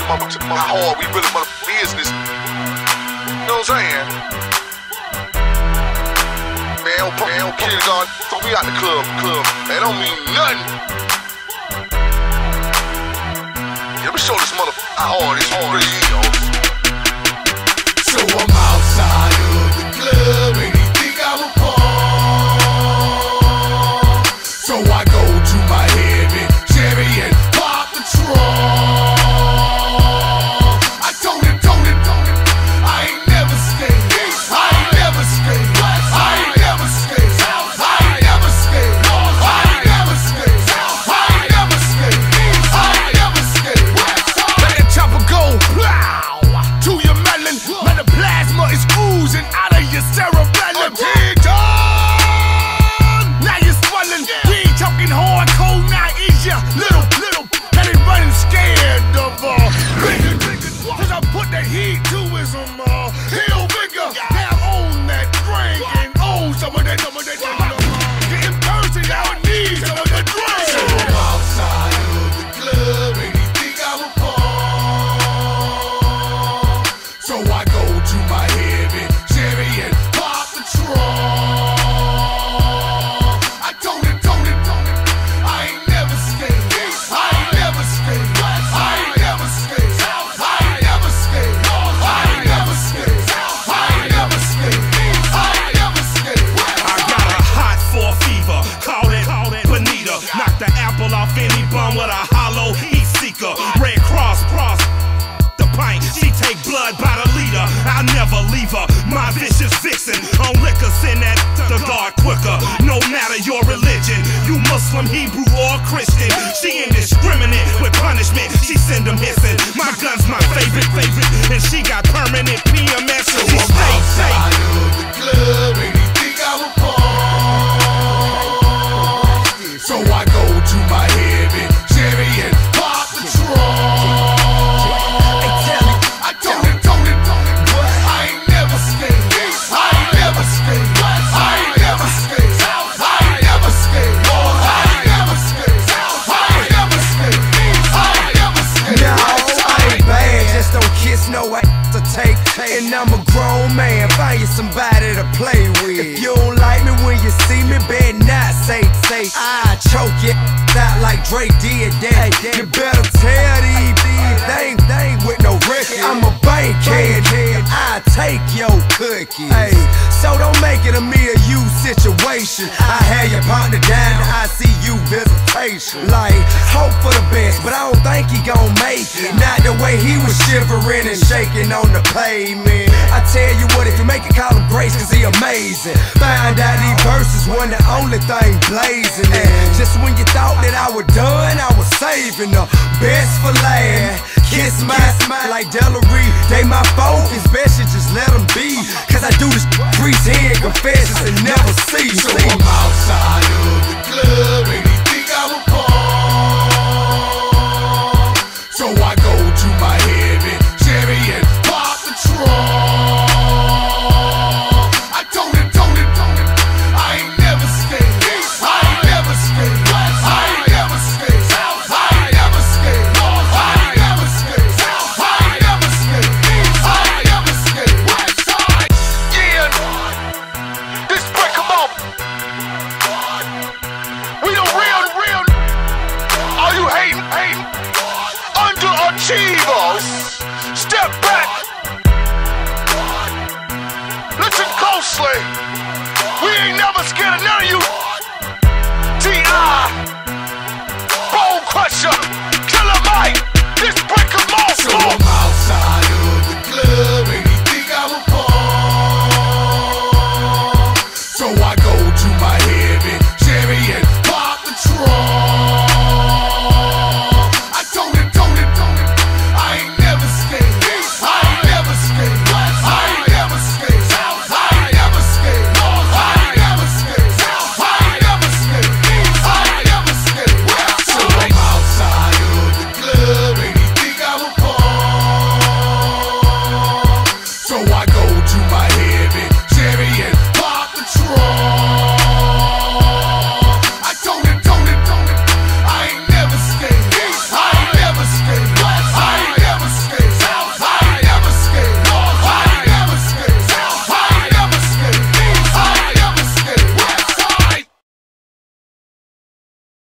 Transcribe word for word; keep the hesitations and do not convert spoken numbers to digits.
motherfucker, how hard we really motherfucker business. You know what I'm saying? Man, don't put, man, don't put kindergarten, so we out the club, club. Man, don't mean nothing. Yeah, let me show this motherfucker how hard this really is, yo. So I'm outside of the club and he think I'm a pawn. So I go to my heavy Chevy and pop the trunk. I told him, told him, told him, I ain't never scared. I ain't never scared. I ain't never scared. I ain't never scared. I ain't never scared. I ain't never scared. I ain't never scared. Let that chopper go, plow, to your melon. Man, the plasma is oozing out of your cerebellum. Now you're swelling. We ain't talking hardcore, now is ya little, little. That ain't running scared of uh bigger, bigger. Cause I put the heat to his um uh hill bigger. Now on that drink and oh some of that, some of that, some of that. Getting thirsty, now it needs some of the drink. So I'm outside of the club and he think I'm a pawn. So I go to my heavy Chevy and pop the trunk. I told him, told him, told him, I ain't never scared. I ain't never scared. I ain't never scared. I ain't never scared. I ain't never scared. I ain't never scared. I ain't never scared. I got a hot for fever, call it, call it Bonita. Knock the apple off any bum with a hollow heat seeker. Red Cross, cross the pint, she take blood by the liter. I'll never leave her, my vicious vixen. On liquor, send that the guard quicker. No matter your religion, you Muslim, Hebrew, or Christian. She indiscriminate with punishment, she send them hissing. My gun's my favorite, favorite, and she got permanent P M S, so she stay safe. Outside of the club and he think I'm a pawn. So I go to my heavy Chevy and pop the trunk. I told him, told him, told him, I ain't never scared. I ain't never scared. I ain't never scared. I ain't never scared. I ain't never scared. I ain't never scared. I ain't never scared. No, I ain't bad, just don't kiss no ass to take. And I'm a grown man, find you somebody to play with. If you don't like me when you see me, better not say, say I choke you out like Drake did that. You better tell these these things, they ain't with no record. I'm a bankhead, I take your cookies. Hey, so don't make it a me or you situation. I had your partner down to I C U visitation. Like, hope for the best, but I don't think he gon' make it. Not the way he was shivering and shaking on the pavement. I tell you what, if you make it, call him Grace, cause he amazing. Find out these verses wasn't the only thing blazing. And just when you thought that I was done, I was saving the best for last. Kiss my smile like Delary, they my focus. Best you just let them be, cause I do this priest head confessions and never see. So I'm outside of the club and he think I'm a pawn. So I go to my heavy Chevy and pop the trunk. I told him, told him, told him, I ain't never scared. I ain't never scared. I ain't never scared. I ain't never scared. I ain't never scared. I ain't never scared. I ain't never scared. Westside. Yeah, this break, come on. We the real, real. All you hating, hating, underachievers. Step back. Listen closely. We ain't never scared of none of you. T I